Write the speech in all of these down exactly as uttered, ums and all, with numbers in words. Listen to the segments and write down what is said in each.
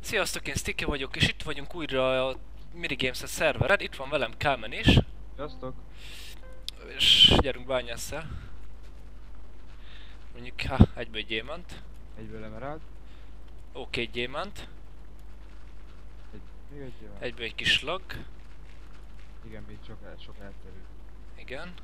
Sziasztok, én Sticky vagyok, és itt vagyunk újra a Minigames-es szerveren. Itt van velem Kálmen is. Sziasztok! És gyerünk bányásszal. Mondjuk, ha, egyből egy gyémánt. Egyből emerald. Oké, egy gyémánt. Egy, még egy gyémánt. Egyből egy kis lag. Igen, még sok, el, sok elterül. Igen.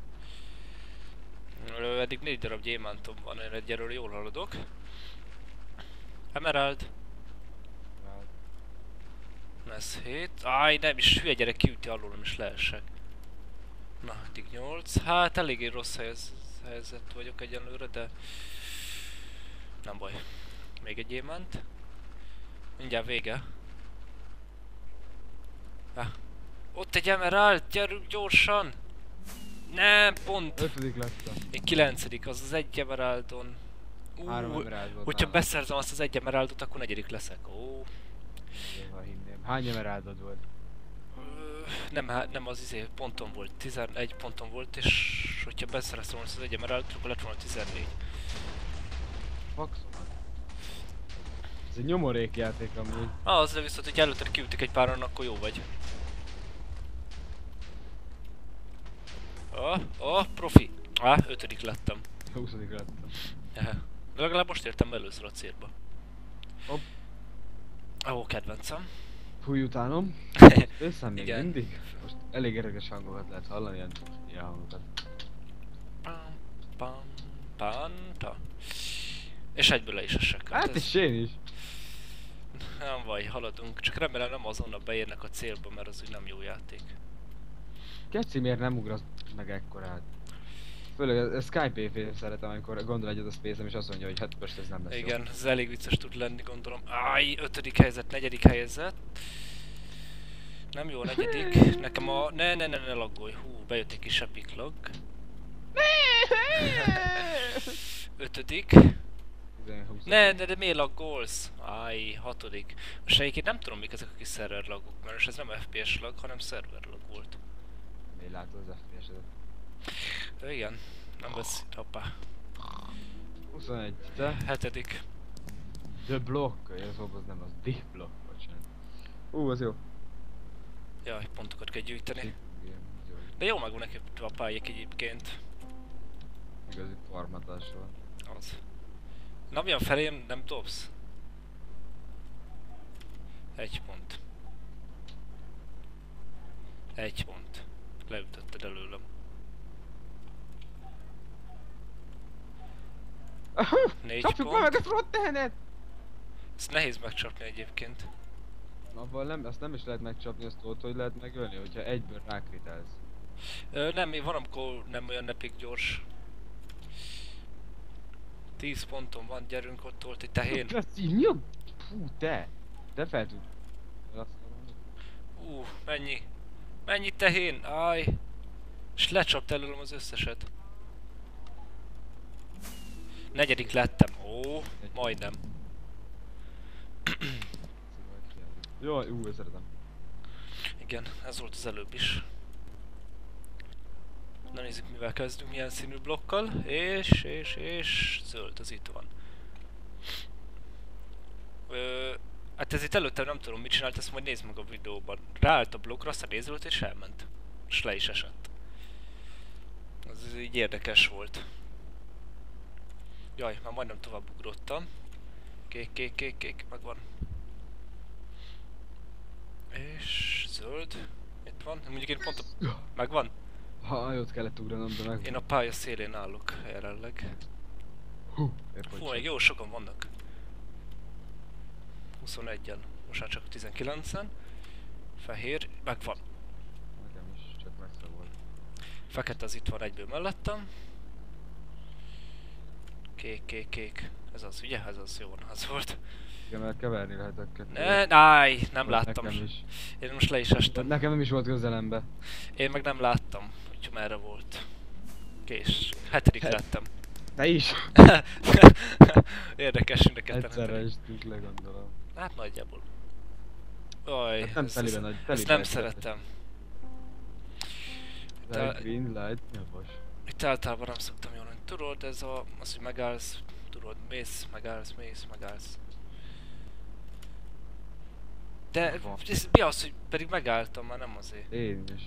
Ö, Eddig négy darab gyémántom van, én egyelőre jól haladok. Emerald. Emerald. Ez hét. Áj, nem is hülye gyerek kiüti alól, nem is leesek. Na, eddig nyolc. Hát eléggé rossz helyez, helyzet vagyok egyenlőre, de nem baj. Még egy gyémánt. Mindjárt vége. Ah. Ott egy emerald, gyerünk gyorsan! Nem, pont! Ötödik lettem. Én kilencedik, az az egy emeraldon. Három Ú, emerald volt hogyha nálam. beszerzem azt az egy emeraldot, akkor negyedik leszek. Ó. Ha hinném. Hány emeraldod volt? Ö, Nem, hát nem az izé, ponton volt, tizenegy ponton volt, és hogyha beszereztem volna azt az egy emeraldot, akkor lett volna tizennégy. Fax. Ez egy nyomorék játék amúgy. Ah, az de viszont, hogy előtte kiütik egy páran, akkor jó vagy. Ah, ah, profi. Ah, ötödik lettem. huszadik lettem. Ehe. De legalább most értem először a célba. Hopp. Ó, kedvencem. Fúj utánom. Összem még Igen. mindig. Most elég érdekes hangokat lehet hallani, ilyen, ilyen hangokat. Pam, pam, panta. És egyből le is esek. Hát és én is. Nem baj, haladunk. Csak remélem nem azonnal beérnek a célba, mert az úgy nem jó játék. Keci, miért nem ugrasz meg ekkorát? Főleg a, a Skype év szeretem, amikor gondol egyet a Space-em és azt mondja, hogy hát most ez nem lesz jó. Igen, ez elég vicces tud lenni, gondolom. Áj, ötödik helyzet, negyedik helyzet. Nem jó a negyedik. Nekem a... Ne, ne, ne, ne laggolj. Hú, bejött egy kis epic lag. Ötödik. tizenhét, húsz. Ne, de, de miért laggolsz? Áj, hatodik. Most egyébként nem tudom mik ezek a kis szerver lagok, mert most ez nem ef pé es lag, hanem szerver lag volt. Még látod az ef pé es-edet. De igen, nem vesz... Hoppá. huszonegy, te? Hetedik. The Block, ez volt az nem az The Block, bocsánat. Ú, az jó. Jaj, pontokat kell gyűjteni. Igen, jó. De jó meg van neki a pályék egyébként. Igazi formatás van. Az. Na mi a felém nem dobsz? Egy pont. Egy pont. Leütötted előlem. Négy Csapjuk pont. meg a front tehenet! Ezt nehéz megcsapni egyébként. Abban nem, azt nem is lehet megcsapni, azt tudod, hogy lehet megölni, hogyha egyből rákritelsz. Ö, nem, van amikor nem olyan epik gyors. Tíz ponton van, gyerünk, ott volt egy tehén. Köszi, mi a... Fú, te! Te fel tud... Azt mondani. Ú, mennyi? Mennyi tehén? Áj! És lecsapta előlem az összeset. Negyedik lettem. Ó, majdnem. Jaj, ú, ezt szeretem. Igen, ez volt az előbb is. Na nézzük, mivel kezdünk, milyen színű blokkal. És, és, és... Zöld, az itt van. Ö, hát ez itt előtte nem tudom mit csinált, ezt majd nézd meg a videóban. Ráállt a blokkra, aztán nézőlt és elment. És le is esett. Az így érdekes volt. Jaj, már majdnem tovább ugrottam. Kék, kék, kék, kék, megvan. És zöld. Itt van. Mondjuk én pont a... Megvan? Ha, jót kellett ugranom, de meg... Én a pálya szélén állok jelenleg. Hú, épp Fú, hogy még jó sokan vannak. huszonegyen. Most már csak tizenkilencen. Fehér. Megvan. nekem is, csak messze volt. Fekete az itt van egyből mellettem. Kék, kék, kék. Ez az, ugye? Ez az, jó van, az volt. Igen, mert keverni lehet a kettőt. Ne, náj, nem láttam. Nekem is. Én most le is estem. Nekem nem is volt közelembe. Én meg nem láttam, hogy merre volt. Kés. Hetedik Het- lettem. Te is! Érdekes, mind a ketten Egyszerre hetedik. estünk le, gondolom. Hát nagyjából. Oj, Hát nem ezt, teliben ezt, nagy- ezt teliben nem egy szeretem. Itt, Light el, green, light, mi a fos? itt általában nem szoktam jól lenni. Tudod, ez a, az, hogy megállsz, tudod, mész, megállsz, mész, megállsz. De Van. ez mi az, hogy pedig megálltam, már nem azért. Én is.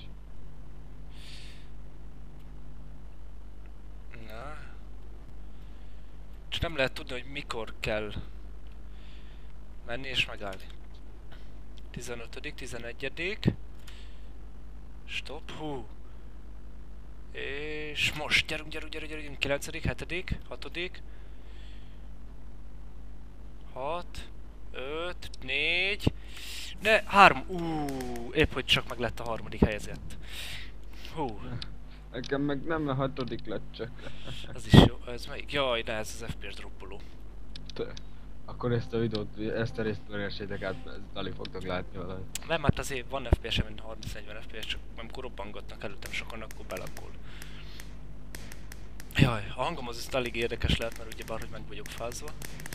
Na. Csak nem lehet tudni, hogy mikor kell menni és megállni. tizenötödik, tizenegyedik Stop, hú. És most, gyerünk, gyerünk, gyerünk, gyerünk, kilencedik, hetedik, hatodik hat, öt, négy, ne, három, úúúú, épp hogy csak meg lett a harmadik helyezett. Hú, Nekem meg nem a hatodik lett csak. az is jó, ez melyik? Jaj, de ez az ef pé es droppoló. Te- Akkor ezt a videót, ezt a részt keressétek át, ezt alig fogtok látni valahogy. Nem, hát azért van ef pé es, mint harminc-negyven ef pé es, csak amikor robbangatnak előttem sokan, akkor belakol. Jaj, a hangom az itt elég érdekes lehet, mert ugyebár, hogy meg vagyok fázva.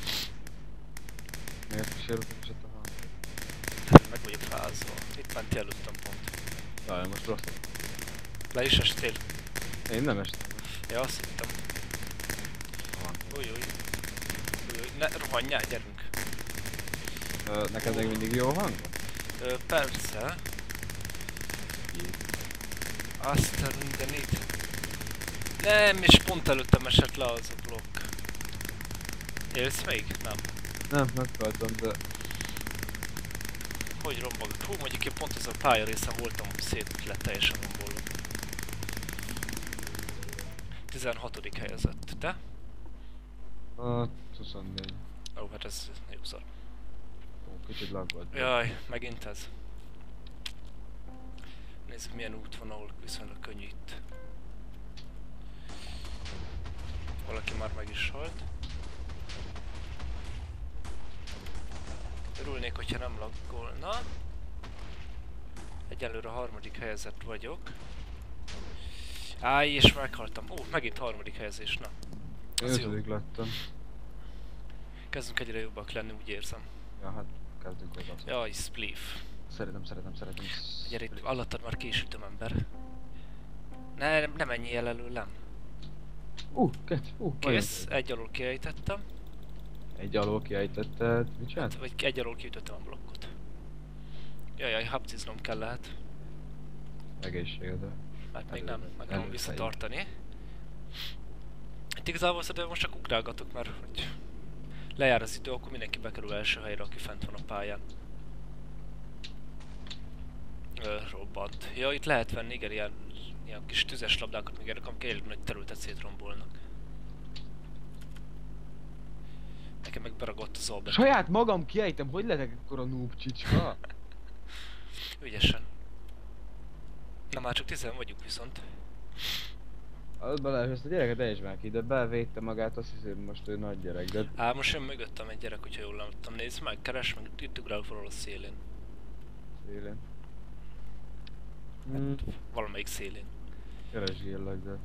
Miért is érdekeset a hang? Meg vagyok fázva. Itt ment előttem pont. Jaj, most rossz. Le is estél? Én nem estem. Ja, azt hittem. Van. Új, új. Új, új. Ne, rohanjál, gyerünk. Ö, neked még mindig jó hang van? Ö, persze. Azt a mindenit. Nem, és pont előttem esett le az a blokk. Élsz még? Nem. Nem, meghaltam, de... Hogy rombog? Hú, mondjuk én pont az a pálya részen voltam, szét lett teljesen rombolva. tizenhatodik helyezett. Te? A huszonnégy. Ó, hát ez jó szar. Ó, kicsit lag volt. Jaj, megint ez. Nézzük milyen út van, ahol viszonylag könnyű itt. Valaki már meg is halt. Örülnék, hogyha nem laggolna. Egyelőre a harmadik helyezett vagyok. Áj, és meghaltam. Ó, megint harmadik helyezés, na. Én Az jó. ötödik lettem. Kezdünk egyre jobbak lenni, úgy érzem. Ja, hát kezdjük az azt. Jaj, spliff. Szeretem, szeretem, szeretem. Gyere itt, alattad már késütöm, ember. Ne, nem, nem menjél el előlem. Uh, kettő, uh, Kész, egy alól kiejtettem. Egy alól kiejtetted, mit csinált? Vagy egy alól kiütöttem a blokkot. Jajjaj, habciznom kell lehet. Egészségedre. Mert még nem, meg tudom Előfejű. visszatartani. Itt igazából szerintem most csak ugrálgatok, mert hogy lejár az idő, akkor mindenki bekerül első helyre, aki fent van a pályán. Ö, robbant. Ja, itt lehet venni, igen, ilyen, ilyen kis tüzes labdákat, még ennek, amik elég nagy területet szétrombolnak. Nekem meg beragadt az albet. Saját magam kiejtem, hogy lehetek akkor a noob csicska? Ügyesen. Na már csak tizen vagyunk viszont. Az Balázs, ezt a gyereket ejtsd már ki, de bevédte magát, azt hiszem most ő nagy gyerek, de... Á, most jön mögöttem egy gyerek, hogyha jól láttam. Nézd meg, keres meg, itt ugrál valahol a szélén. Szélén. Hmm, Hát, valamelyik szélén. keresgéllek, de...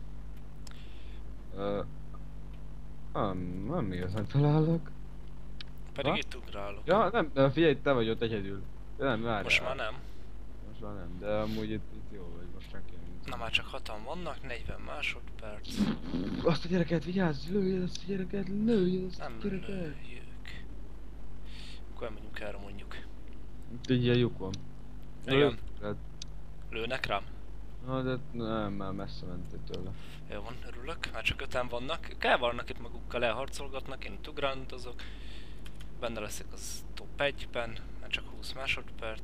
Ö... Nem, nem igazán találok. Pedig Ha? itt ugrálok. Ja, nem, de figyelj, te vagy ott egyedül. De nem, várjál. Most már nem. Most már nem, de amúgy itt, itt jó vagy, most senki nem. Na már csak hatan vannak, negyven másodperc. Azt a gyereket, vigyázz, lőjél azt a gyereket, lőjél azt a Nem gyereket. lőjük. Akkor elmegyünk erre mondjuk. Itt egy ilyen lyuk van. Igen. Hát, Lőnek rám? na de nem, már messze mentél tőle. Jó van, örülök. Már csak öten vannak. Kell vannak itt magukkal, elharcolgatnak, én itt ugrándozok. Benne leszek az top egyben, már csak húsz másodperc.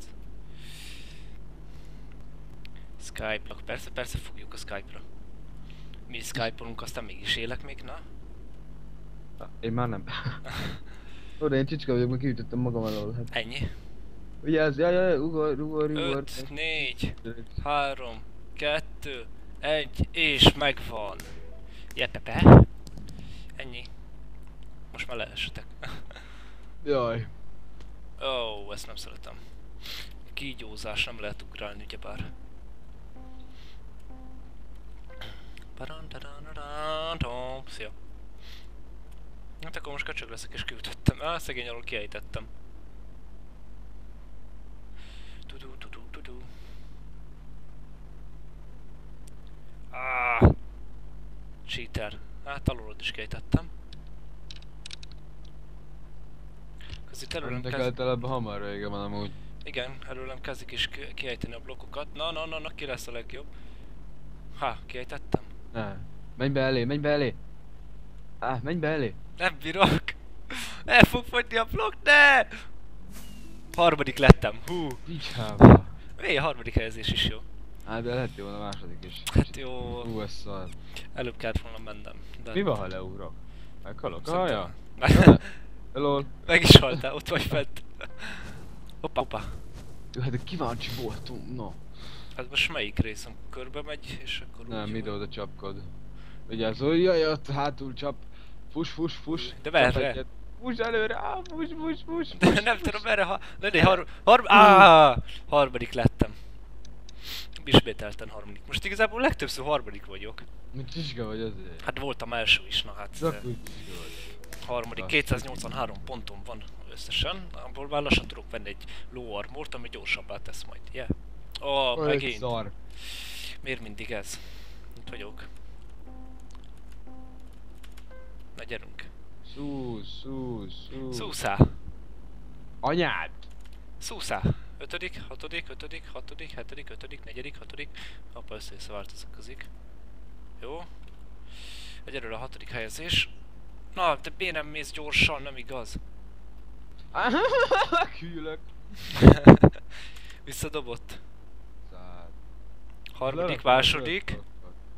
Skype-lak, persze, persze fogjuk a Skype-ra. Mi Skype-olunk, aztán mégis élek még, na? Na, én már nem. Oda én csicska vagyok, mert kiütöttem magam alól. Hát. Ennyi. Vigyázz, jaj, jaj, ugor, ugor, ugor. öt, négy, három, kettő, egy, és megvan. Jepepe. Ennyi. Most már leestek. Jaj. Ó, oh, ezt nem szeretem. Kígyózás, nem lehet ugrálni, ugyebár. Szia. Hát akkor most köcsög leszek és kiütöttem. Ah, szegény alól kiejtettem. Tudú, tudú, tudú. Ah! Cheater. Hát alulod is kiejtettem. Ez itt előlem De kezd... általában hamar vége van amúgy. Igen, előlem kezdik is ki kiejteni a blokkokat. Na, na, na, na, ki lesz a legjobb? Ha, kiejtettem? Ne. Menj be elé, menj be elé! Á, menj be elé! Nem bírok! El fog fogyni a blokk, ne! Harmadik lettem, hú! Picsába! Mi a harmadik helyezés is jó. Hát de lehet jó a második is. Hát jó. Hú, ez szar. Előbb kellett volna mennem. De... Mi van, ha leugrok? Meghalok? Szerintem- Haja? Hello? Meg is haltál, ott vagy fent. Hoppá, hoppá. Jó, hát de kíváncsi voltunk, no. Hát most melyik részem körbe megy, és akkor Nem, úgy ide van. oda csapkod. Vigyázz, jaj, ott hátul csap. Fuss, fuss, fuss. De merre? Csap egyet. Fuss előre, á, fuss, fuss, fuss, De fuss, nem fuss. tudom erre ha... Lenné har... har... Ah, harmadik lettem. Ismételten harmadik. Most igazából legtöbbször harmadik vagyok. Mit csicska vagy azért? Hát voltam első is, na hát. Csak úgy csicska vagy. Harmadik, Azt kétszáznyolcvanhárom ponton van összesen, abból már lassan tudok venni egy low armort, ami gyorsabbá tesz majd, yeah? Oh, Olyan megint. szar. Miért mindig ez? Itt vagyok. Na gyerünk. Szúsz, szúsz, szúsz. Szúszá! Anyád! Szúszá! Ötödik, hatodik, ötödik, hatodik, hetedik, ötödik, negyedik, hatodik. Apa, össze-vissza változik. Jó. Egyelőre a hatodik helyezés. Na, de miért nem mész gyorsan, nem igaz? Hűlök. Visszadobott. Szár. Harmadik, Lerakom, második. lerakom.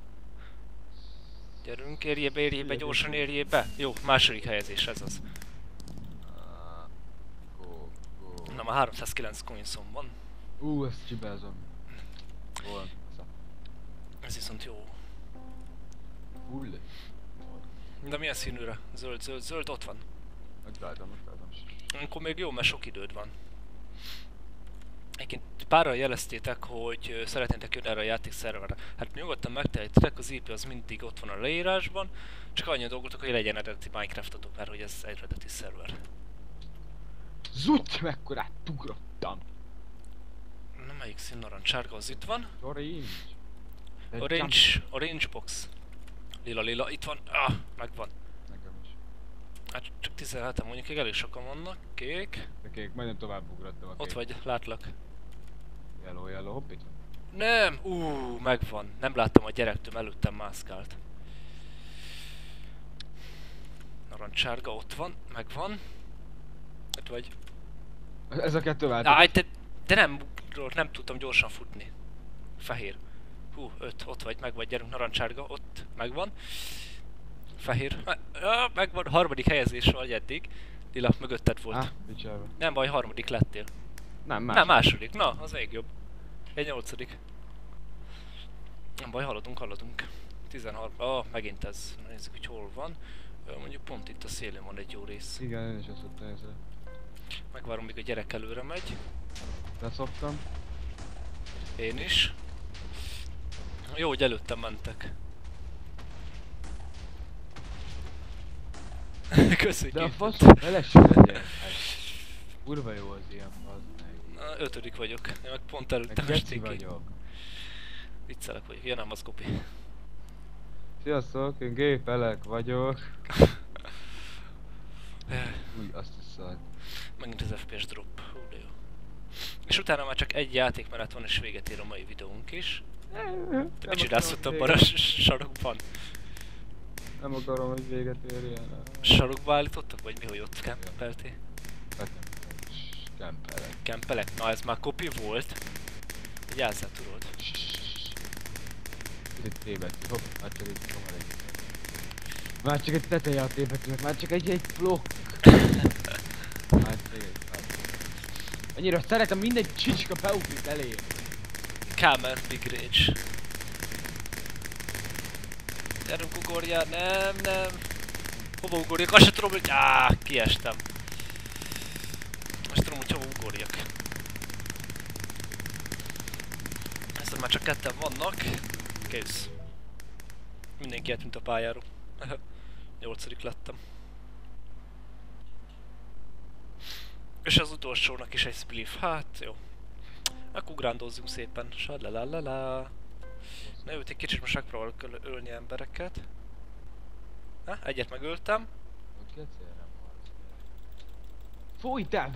Gyerünk, érjél be, érjél be, gyorsan érjél be. Jó, második helyezés, ez az. Ah, Go, go. Na, már háromszázkilenc coinsom van. Ú, ezt csibázom. Hol? Ez viszont jó. Hull. De milyen színűre? Zöld, zöld, zöld, ott van. Megtaláltam, megtaláltam. Akkor még jó, mert sok időd van. Egyébként párral jeleztétek, hogy ö, szeretnétek jönni erre a játékszerverre. Hát nyugodtan megtehetitek, az i pé az mindig ott van a leírásban, csak annyi dolgotok, hogy legyen eredeti Minecraftotok, mert hogy ez egy eredeti szerver. Zutty, mekkorát ugrottam! Na, melyik szín narancsárga az itt van? Orange. De Orange, orange box. Lila, lila, itt van. Ah, megvan. jump- Nekem is. Hát csak tizenheten mondjuk, még elég sokan vannak. Kék. De kék, majdnem tovább ugrottam a kék. Ott vagy, látlak. Yellow, yellow, hopp, itt van. Nem! Ú, megvan. Nem láttam a gyerektől, előttem mászkált. Narancsárga ott van, megvan. Ott vagy. Ez a kettő vált. Áj, de, de nem, nem tudtam gyorsan futni. Fehér. Hú, öt, ott vagy, meg vagy, gyerünk, narancsárga, ott, megvan. Fehér, ah, megvan, harmadik helyezés vagy eddig. Lila, mögötted volt. Ah, picsába. Nem baj, harmadik lettél. Nem, más. Nem, második, na, az még jobb. Egy nyolcadik. Nem baj, haladunk, haladunk. tizenharmadik, ah, megint ez. Na, nézzük, hogy hol van. Ö, Mondjuk pont itt a szélén van egy jó rész. Igen, én is azt vettem észre. Megvárom, míg a gyerek előre megy. Leszoptam. Én is. Jó, hogy előttem mentek. Köszönjük. De a fasz, feleség legyen. Hát, kurva jó az ilyen, az meg. Na, ötödik vagyok. Én meg pont előttem Meg geci esték ki. vagyok. Viccelek vagyok. Ja nem, az kopi. Sziasztok, én gépelek vagyok. Új, azt is szar. Megint az ef pé es drop. Hú, de jó. És utána már csak egy játékmenet van, és véget ér a mai videónk is. Te mit csinálsz ott abban a s- sarokban? Nem akarom, hogy véget érjen. Sarokba állítottak, vagy mi, hogy ott kempeltél? Kempelek. Kempelek? Na ez már kopi volt. Vigyázzál, tudod. Itt tévedtünk, hopp, már csak egy kamar egy. Már csak egy teteje a tévedtünk, már csak egy, egy blokk. Már csak egy, már. Annyira szeretem, mindegy csicska beugrik elé. Kamer Big Rage. Gyerünk, ugorjál, nem, nem. Hova ugorjak? Azt sem tudom, hogy... Áh, kiestem. Azt tudom, hogy hova ugorjak. Ezt már csak ketten vannak. Kész. Mindenki eltűnt a pályáról. Nyolcadik lettem. És az utolsónak is egy spliff. Hát jó. Akkor ugrándozzunk szépen. Salalalala. Na jó, egy kicsit most megpróbálok öl ölni embereket. Ha, egyet megöltem. Ott gecélre van. Fúj, te!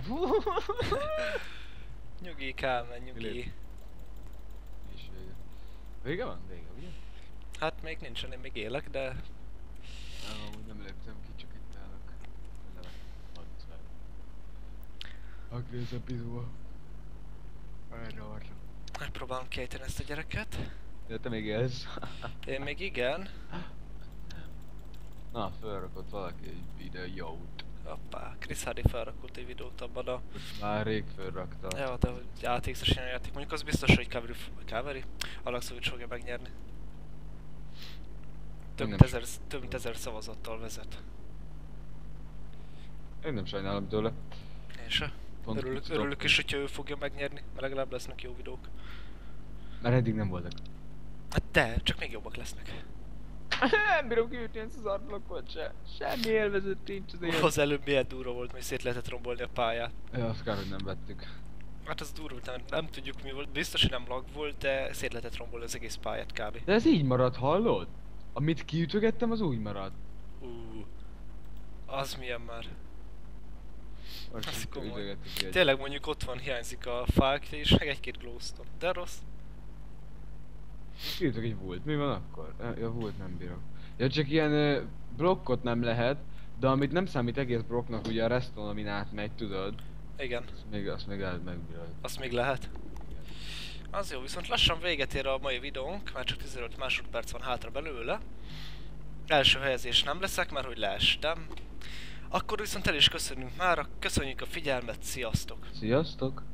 Nyugi, Kálmán, nyugi. És vége. Vége van? Vége, ugye? Hát még nincsen, én még élek, de... Nem, amúgy nem léptem ki, csak itt állok. Levek. Hatszor. Agrész a pizóa. Erre arra. Megpróbálom kiejteni ezt a gyereket. De te még élsz. Én még igen. Na, felrakott valaki egy videót. Hoppá, Chris Hardy felrakott egy videót abban a... Már rég felrakta. Ja, de hogy játékos ilyen játék. Mondjuk az biztos, hogy Kaveri... Kaveri? Alaxovics fogja megnyerni. Több Nem mint ezer, több mint ezer szavazattal vezet. Én nem sajnálom tőle. Én se. Pont Örülök, úgy örülök szoktam. is, hogyha ő fogja megnyerni, mert legalább lesznek jó videók. Mert eddig nem voltak. Hát de, csak még jobbak lesznek. Nem bírom kiütni ezt az arblokot se. Semmi élvezet nincs az élet. Az előbb milyen durva volt, hogy szét lehetett rombolni a pályát. Ja, azt kár, hogy nem vettük. Hát az durva, nem, nem tudjuk mi volt, biztos, hogy nem lag volt, de szét lehetett rombolni az egész pályát kb. De ez így marad, hallod? Amit kiütögettem, az úgy marad. Uh, az milyen már. Most Ez itt komoly. ütögettük egy- Tényleg mondjuk ott van, hiányzik a fák és meg egy-két glowstone. De rossz. Kiütök egy volt. Mi van akkor? Ja, ja, volt nem bírok. Ja, csak ilyen ö, blokkot nem lehet, de amit nem számít egész blokknak, ugye a reston, amin átmegy, tudod? Igen, Azt még, azt még el megbírod. azt még lehet. Az jó, viszont lassan véget ér a mai videónk, már csak tizenöt másodperc van hátra belőle. Első helyezés nem leszek, mert hogy leestem. Akkor viszont el is köszönünk mára, köszönjük a figyelmet, sziasztok! Sziasztok!